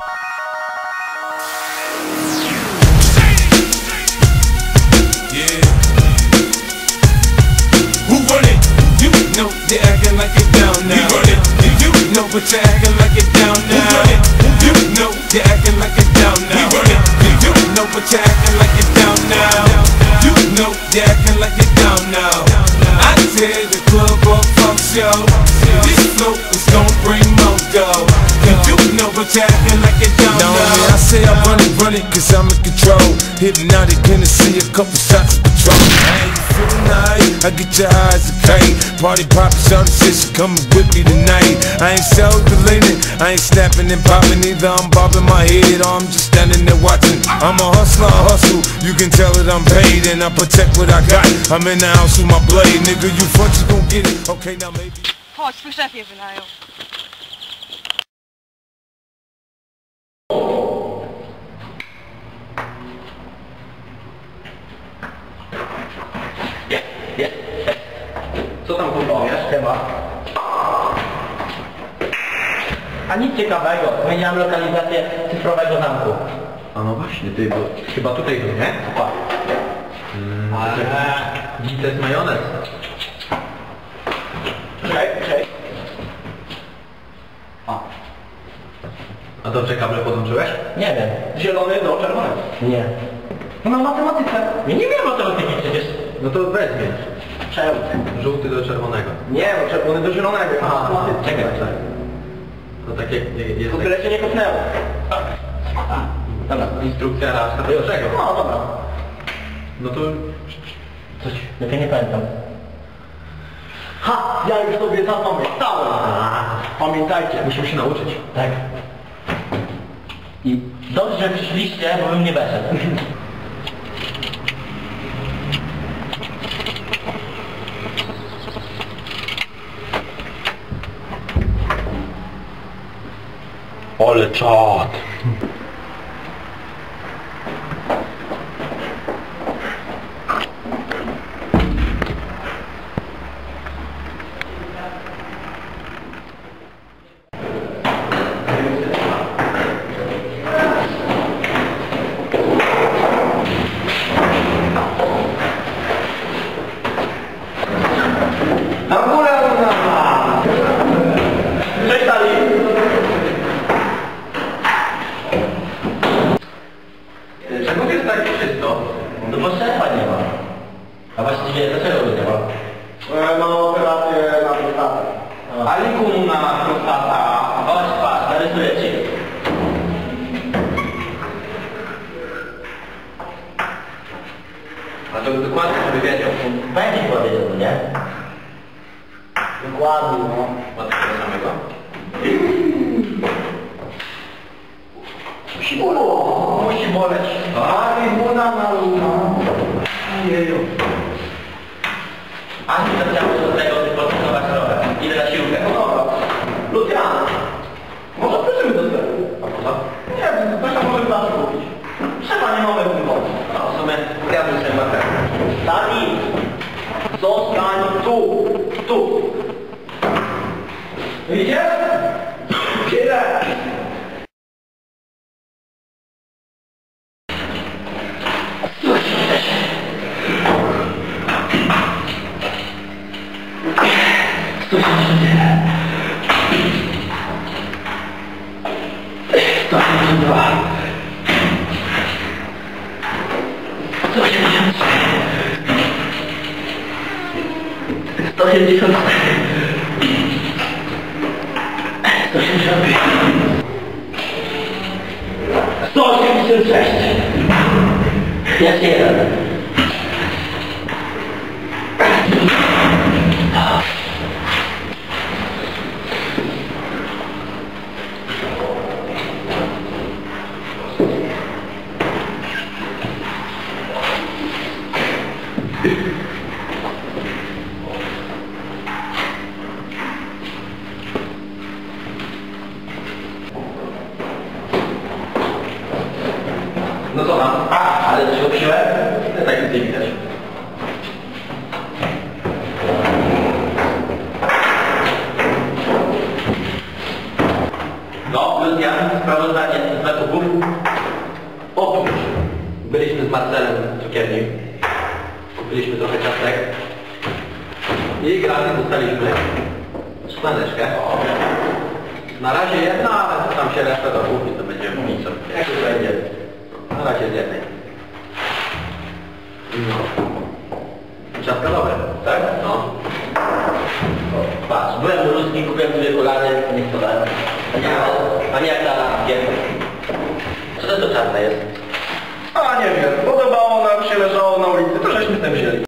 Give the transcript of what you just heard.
know you're acting like you're down now. You know but you're acting like you're down now. You know you're acting like you're down now. You know but you're acting like you're down now. You know you're acting like you're down now. I tear the club up, fuck show. This flow is gon' bring more dough. You know but you're acting like you're down now. I say I run it cause I'm in control. Hypnotic Hennessy, a couple shots of Patron. I get your eyes a kite. Party poppin', shawty said she coming with me tonight. I ain't self-deleting, I ain't snapping and popping either. I'm bobbing my head or I'm just standing there watching. I'm a hustler, I hustle, you can tell that I'm paid. And I protect what I got, I'm in the house with my blade. Nigga, you front, you gon' get it. Okay, now maybe. Chodź, twój szef je wynajął. Co tam kumpujesz? Temat. A nic ciekawego. Zmieniamy lokalizację cyfrowego zamku. A no właśnie, ty, bo chyba tutaj był, nie? Tak. Ale... Widzę z majonez. Czekaj. A to kable podłączyłeś? Nie wiem. Zielony do czerwonego. Nie. No na matematyce. Ja nie wiem matematyki przecież. No to weźmie. Czemu? Żółty do czerwonego. Nie, no czerwony do zielonego. Aha, czekaj. To tak jak jest... To tyle się nie kopnęło. Dobra. Instrukcja raz. Czego? No dobra. No to... Coś, ja nie pamiętam. Ha! Ja już sobie zapamiętałem! Pamiętajcie. Musimy się nauczyć. Tak. I dobrze, że przyszliście, bo bym nie weszedł. Ale czad! No bo szefa nie ma. A właściwie dlaczego go nie ma? No operację na prostatę. Alikum na prostata. Chodź, patrz, narysuję ci. A to dokładnie, żeby wiedział. Będzie powiedział, nie? Dokładnie, no. Ma takiego samego? Musi boleć. Trybuna na luna. Jeju. Ani zaczęło do tego wypoczynować rolę. Idę na siłkę. No dobra. Lucian. Może wrócimy do sklepu. A po co? Nie wiem, coś tam może zawsze kupić. Trzeba nie mamy wyboru. No w sumie zjadłem sobie matę. Dani! Zostań tu! Tu! Idziesz? Kiedy? Jest jeden. No co tam? Ale coś opiłem? Tak nic nie widać. No, plus ja, sprawozdanie z zakupów. Otóż byliśmy z Marcelem w cukierni. Kupiliśmy trochę ciastek. I gratis dostaliśmy szklaneczkę. Na razie jedna, ale tam się reszta dokupi, to będziemy mówić sobie. Jak to będzie? Na razie z jednej. No. Ciastka dobre, tak? No. Patrz, byłem do Ruski, kupiłem sobie okulary, nie spodałem. A nie jak ta pierwsza. Co to czarne jest? A nie wiem, podobało nam się, leżało na ulicy, to żeśmy tam wzięli.